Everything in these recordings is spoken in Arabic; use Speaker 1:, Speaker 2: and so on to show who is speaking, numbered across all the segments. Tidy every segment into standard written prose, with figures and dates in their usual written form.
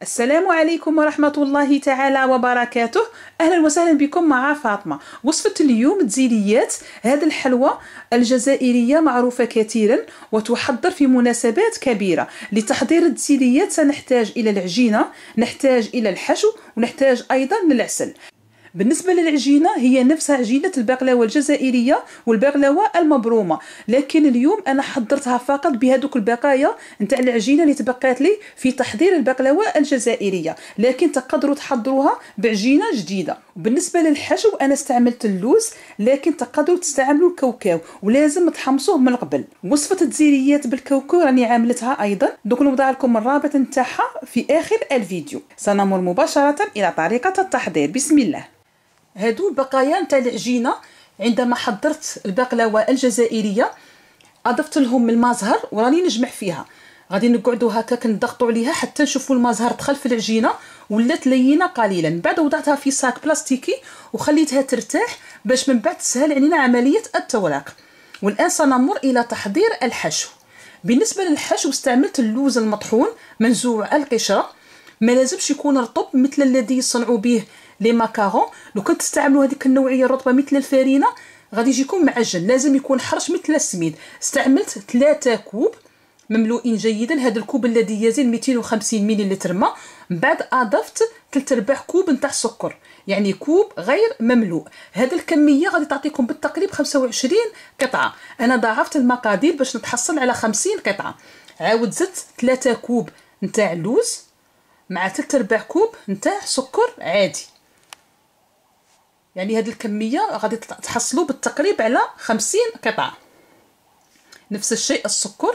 Speaker 1: السلام عليكم ورحمة الله تعالى وبركاته. أهلا وسهلا بكم مع فاطمة. وصفة اليوم تزيليات. هذه الحلوى الجزائرية معروفة كثيرا وتحضر في مناسبات كبيرة. لتحضير التزيليات سنحتاج إلى العجينة، نحتاج إلى الحشو، ونحتاج أيضا العسل. بالنسبة للعجينة هي نفس عجينة البقلاوة الجزائرية والبقلاوة المبرومة، لكن اليوم أنا حضرتها فقط بهذوك البقايا نتاع العجينة اللي تبقات لي في تحضير البقلاوة الجزائرية، لكن تقدروا تحضروها بعجينة جديدة. وبالنسبة للحشو أنا استعملت اللوز، لكن تقدروا تستعملوا الكاوكاو ولازم تحمصوه من قبل. وصفة التزيليات بالكاوكاو راني عاملتها أيضا، دوك نوضع لكم الرابط نتاعها في آخر الفيديو. سنمر مباشرة إلى طريقة التحضير. بسم الله. هادو البقايا نتاع العجينه. عندما حضرت البقلاوه الجزائريه اضفت لهم الماء زهر وراني نجمع فيها. غادي نقعدوا هكاك نضغطوا عليها حتى نشوفوا الماء زهر دخل في العجينه ولات لينه قليلا. من بعد وضعتها في صاك بلاستيكي وخليتها ترتاح باش من بعد تسهل علينا عمليه التوراق. والان سنمر الى تحضير الحشو. بالنسبه للحشو استعملت اللوز المطحون منزوع القشره، ما لازمش يكون رطب مثل الذي يصنعوا به لي ماكارون. لو كنت تستعملوا هذيك النوعيه الرطبه مثل الفرينه غادي يجيكم معجن، لازم يكون حرش مثل السميد. استعملت 3 كوب مملوئين جيدا، هذا الكوب الذي يزن 250 ملل ماء. من بعد اضفت 3/4 كوب نتاع سكر، يعني كوب غير مملوء. هذه الكميه غادي تعطيكم بالتقريب 25 قطعه. انا ضاعفت المقادير باش نتحصل على 50 قطعه. عاود زدت 3 كوب نتاع اللوز مع 3/4 كوب نتاع سكر عادي، يعني هذه الكميه غادي تحصلوا بالتقريب على 50 قطعه. نفس الشيء السكر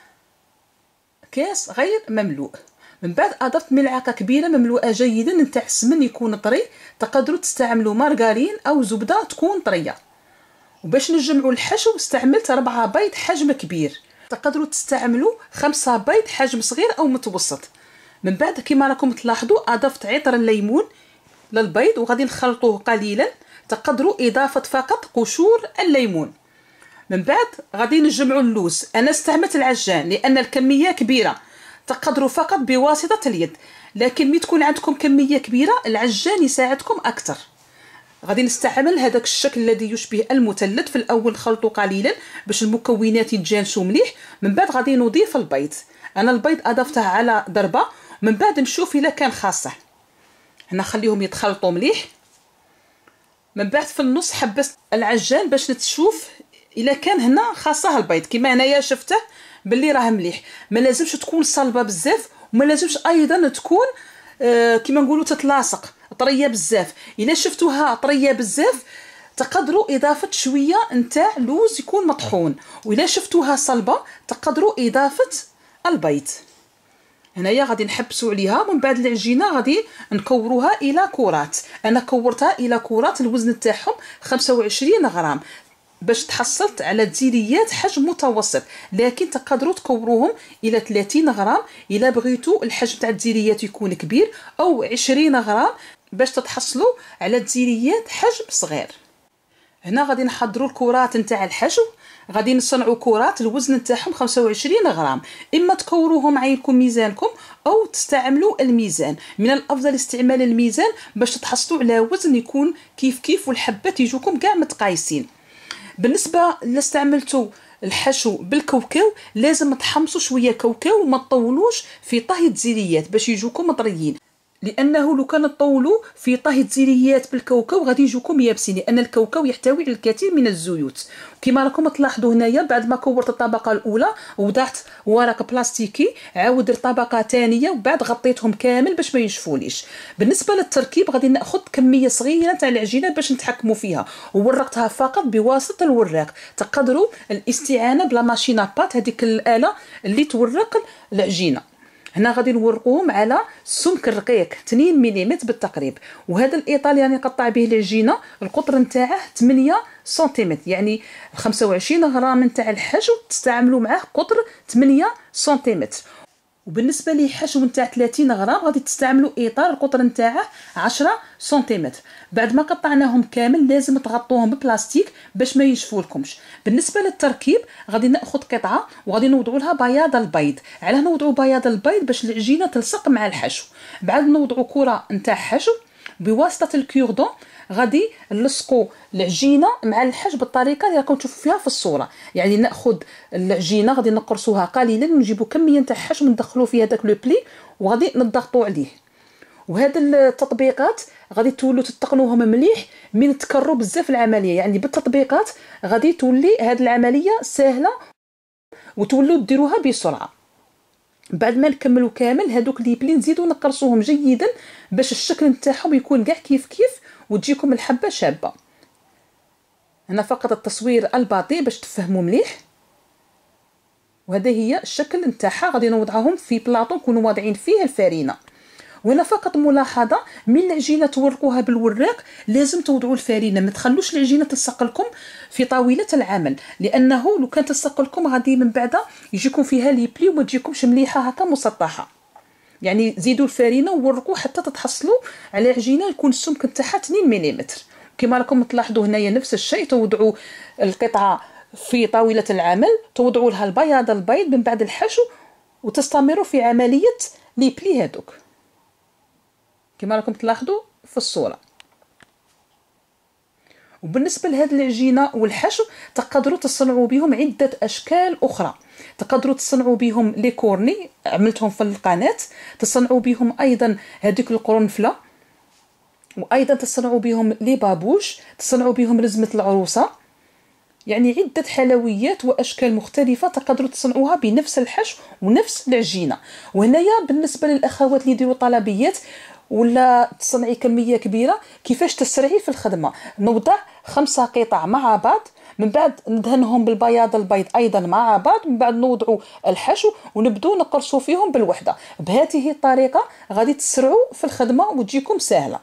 Speaker 1: كاس غير مملوء. من بعد اضفت ملعقه كبيره مملوءه جيدا نتاع السمن يكون طري، تقدروا تستعملوا مارغرين او زبده تكون طريه. وباش نجمعوا الحشو استعملت 4 بيض حجم كبير، تقدروا تستعملوا 5 بيض حجم صغير او متوسط. من بعد كما راكم تلاحظوا اضفت عطر الليمون للبيض وغادي نخلطوه قليلا، تقدروا اضافه فقط قشور الليمون. من بعد غادي نجمعوا اللوز. انا استعملت العجان لان الكميه كبيره، تقدروا فقط بواسطه اليد، لكن ملي تكون عندكم كميه كبيره العجان يساعدكم اكثر. غادي نستعمل هذاك الشكل الذي يشبه المثلث. في الاول نخلطوا قليلا باش المكونات يتجانسوا مليح. من بعد غادي نضيف البيض. انا البيض اضفته على ضربه، من بعد نشوف الا كان خاصه. هنا خليهم يتخلطوا مليح. من بعد في النص حبست العجان باش نشوف الا كان هنا خاصه البيض. كما هنايا شفته باللي راه مليح. ما لازمش تكون صلبه بزاف وما لازمش ايضا تكون كما نقولوا تتلاصق طريه بزاف. الا شفتوها طريه بزاف تقدروا اضافه شويه نتاع لوز يكون مطحون، واذا شفتوها صلبه تقدروا اضافه البيض. هنايا غادي نحبسوا عليها. من بعد العجينه غادي نكوروها الى كرات. انا كورتها الى كرات الوزن تاعهم 25 غرام باش تحصلت على تزيليات حجم متوسط، لكن تقدروا تكوروهم الى 30 غرام الا بغيتوا الحجم تاع التزيليات يكون كبير، او 20 غرام باش تتحصلوا على تزيليات حجم صغير. هنا غادي نحضروا الكرات نتاع الحشو. غادي نصنعوا كرات الوزن نتاعهم 25 غرام. اما تكوروهم عينكم ميزانكم او تستعملوا الميزان. من الافضل استعمال الميزان باش تحصلوا على وزن يكون كيف كيف والحبات يجوكم كاع متقايسين. بالنسبه لاستعملتوا الحشو بالكاوكاو لازم تحمصوا شويه كاوكاو وما تطولوش في طهي التزيليات باش يجوكم طريين، لانه لو كان تطولوا في طهي التزيليات بالكاوكاو غادي يجوكم يابسين، لان الكاوكاو يحتوي على الكثير من الزيوت. كما راكم تلاحظوا هنايا بعد ما كورت الطبقه الاولى وضعت ورق بلاستيكي، عاود درت طبقه ثانيه وبعد غطيتهم كامل باش ما ينشفوليش. بالنسبه للتركيب غادي ناخذ كميه صغيره تاع العجينه باش نتحكموا فيها، وورقتها فقط بواسطه الوراق. تقدروا الاستعانه بلا ماشينه بات، هذيك الاله اللي تورق العجينه. هنا غادي نورقوهم على سمك رقيق 2 ملم بالتقريب. وهذا الاطار اللي يعني نقطع به العجينه القطر نتاعه 8 سنتيمتر، يعني 25 غرام نتاع الحشو تستعملوا معاه قطر 8 سنتيمتر. وبالنسبه للحشو نتاع 30 غرام غادي تستعملوا اطار القطر نتاعه 10 سنتيمتر. بعد ما قطعناهم كامل لازم تغطوهم ببلاستيك باش ما ينشفولكمش. بالنسبه للتركيب غادي ناخذ قطعه وغادي نوضعوا لها بياض البيض. علاه نوضعوا بياض البيض؟ باش العجينه تلصق مع الحشو. بعد نوضعوا كره نتاع حشو بواسطه الكيردون، غادي نلصقوا العجينه مع الحشو بالطريقه اللي راكم تشوفوا فيها في الصوره. يعني ناخذ العجينه غادي نقرصوها قليلا ونجيبوا كميه نتاع حشو ندخلوا فيها داك لو بلي وغادي نضغطوا عليه. وهاد التطبيقات غادي تولوا تتقنوهم مليح من تكرروا بزاف العمليه. يعني بالتطبيقات غادي تولي هاد العمليه سهله وتولوا ديروها بسرعه. بعد ما نكملوا كامل هادوك لي بلي نزيدوا نقرصوهم جيدا باش الشكل نتاعهم يكون كاع كيف وتجيكم الحبه شابه. هنا فقط التصوير البطيء باش تفهموا مليح. وهذا هي الشكل نتاعها. غادي نوضعهم في بلاطو نكونوا واضعين فيه الفرينه. وهنا فقط ملاحظه، من العجينه تورقوها بالوراق لازم توضعوا الفرينه، ما تخلوش العجينه تلصق لكم في طاوله العمل، لانه لو كانت تلصق لكم غادي من بعد يجيكم فيها لي بلي وما تجيكمش مليحه هكا مسطحه. يعني زيدوا الفرينه وورقوا حتى تتحصلوا على عجينه يكون السمك نتاعها 2 ملم. كما راكم تلاحظوا هنايا نفس الشيء، توضعوا القطعه في طاوله العمل، توضعوا لها البياض البيض من بعد الحشو وتستمروا في عمليه لي بلي هذوك كما راكم تلاحظوا في الصوره. وبالنسبه لهاد العجينه والحشو تقدروا تصنعوا بهم عده اشكال اخرى. تقدروا تصنعوا بهم لي كورني، عملتهم في القناه، تصنعوا بهم ايضا هذيك القرنفله، وايضا تصنعوا بهم لي بابوش، تصنعوا بهم رزمه العروسه. يعني عده حلويات واشكال مختلفه تقدروا تصنعوها بنفس الحشو ونفس العجينه. وهنايا بالنسبه للاخوات اللي يديروا طلبيات ولا تصنعي كميه كبيره، كيفاش تسرعي في الخدمه؟ نوضع 5 قطع مع بعض، من بعد ندهنهم بالبياض البيض ايضا مع بعض، من بعد نوضعوا الحشو ونبداو نقرصوا فيهم بالوحده. بهذه الطريقه غادي تسرعوا في الخدمه وتجيكم سهله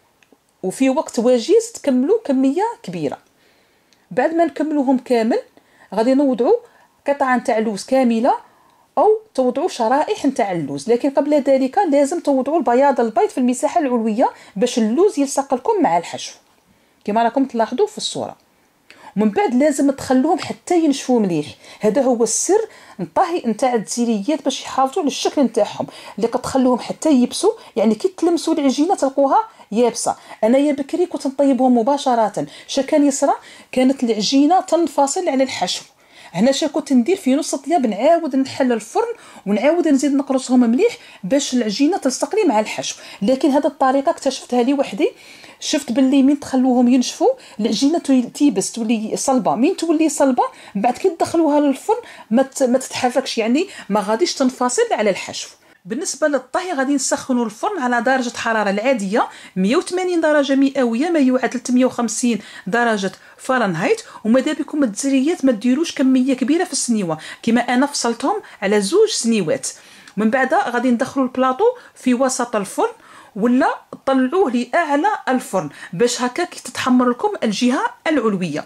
Speaker 1: وفي وقت وجيز تكملوا كميه كبيره. بعد ما نكملوهم كامل غادي نوضعوا قطعه نتاع لوز كامله او توضعوا شرائح نتاع اللوز، لكن قبل ذلك لازم توضعوا البياض البيض في المساحه العلويه باش اللوز يلصق لكم مع الحشو كما راكم تلاحظوا في الصوره. ومن بعد لازم تخلوهم حتى ينشفوا مليح. هذا هو السر الطهي نتاع التزيريات باش يحافظوا على الشكل نتاعهم، اللي كتخلوهم حتى يبسوا. يعني كي تلمسوا العجينه تلقوها يابسه. انايا بكري كنت نطيبهم مباشره، كان يصرى كانت العجينه تنفصل عن الحشو. هنا كنت ندير في نص طياب نعاود نحل الفرن ونعاود نزيد نقرصهم مليح باش العجينه تلصق لي مع الحشو. لكن هذه الطريقه اكتشفتها لي وحدي، شفت باللي من تخلوهم ينشفوا العجينه تيبس تولي صلبه. من تولي صلبه بعد كي تدخلوها للفرن ما تتحركش، يعني ما غاديش تنفصل على الحشو. بالنسبه للطهي غادي نسخنوا الفرن على درجه حراره العاديه 180 درجه مئويه ما يعادل 350 درجه فرنهايت. وماذا بكم التزريات ما ديروش كميه كبيره في السنيوه، كما انا فصلتهم على 2 سنيوات. من بعد غادي ندخلوا البلاطو في وسط الفرن ولا طلعوه لاعلى الفرن باش هكا كي تتحمر لكم الجهه العلويه.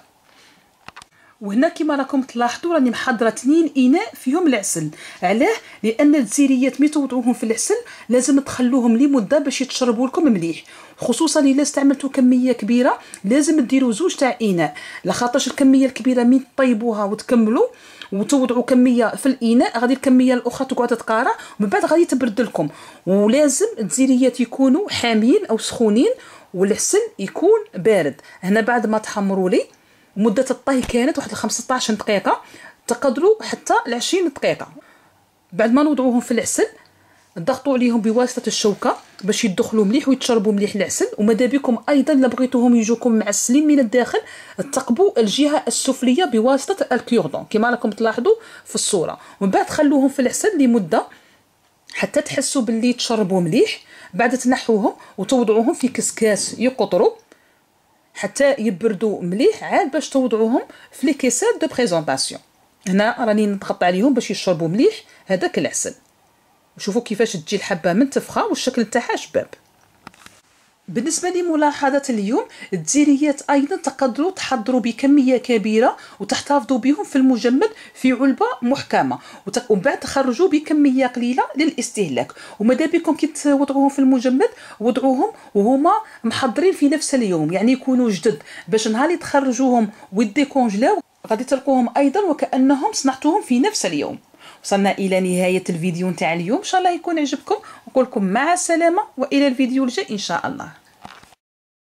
Speaker 1: وهنا كما راكم تلاحظوا راني محضره 2 اناء فيهم العسل. علاه؟ لان التزيريات ملي توضعوهم في العسل لازم تخلوهم لمده باش يتشربوا لكم مليح، خصوصا الا استعملتوا كميه كبيره لازم ديروا 2 تاع اناء، لخاطرش الكميه الكبيره ملي طيبوها وتكملوا وتوضعوا كميه في الاناء غادي الكميه الاخرى تقعد تتقارى ومن بعد غادي تبرد لكم. ولازم التزيريات يكونوا حامين او سخونين والعسل يكون بارد. هنا بعد ما تحمروا لي مده الطهي كانت واحد 15 دقيقه، تقدروا حتى 20 دقيقه. بعد ما نوضعوهم في العسل نضغطوا عليهم بواسطه الشوكه باش يدخلوا مليح ويتشربوا مليح العسل. وماذا بكم ايضا الا بغيتوهم يجوكم معسلين من الداخل تقبوا الجهه السفليه بواسطه الكيردون كما راكم تلاحظوا في الصوره. ومن بعد خلوهم في العسل لمده حتى تحسوا باللي تشربوا مليح. بعد تنحوهم وتوضعوهم في كسكاس يقطروا حتى يبردوا مليح عاد باش توضعوهم في لي كيسات دو بريزونطاسيون. هنا راني نضغط عليهم باش يشربوا مليح هذاك العسل. شوفوا كيفاش تجي الحبه منتفخه والشكل تاعها شباب. بالنسبه لملاحظات اليوم، الديريات ايضا تقدروا تحضروا بكميه كبيره وتحتفظوا بهم في المجمد في علبه محكمه، ومن بعد تخرجوا بكميه قليله للاستهلاك. وماذا بكم كي توضعوهم في المجمد وضعوهم وهما محضرين في نفس اليوم، يعني يكونوا جدد، باش نهار اللي تخرجوهم ويديكونجلاو غادي تلقوهم ايضا وكانهم صنعتوهم في نفس اليوم. وصلنا الى نهايه الفيديو نتاع اليوم، ان شاء الله يكون عجبكم، ونقول لكم مع السلامه والى الفيديو الجاي ان شاء الله.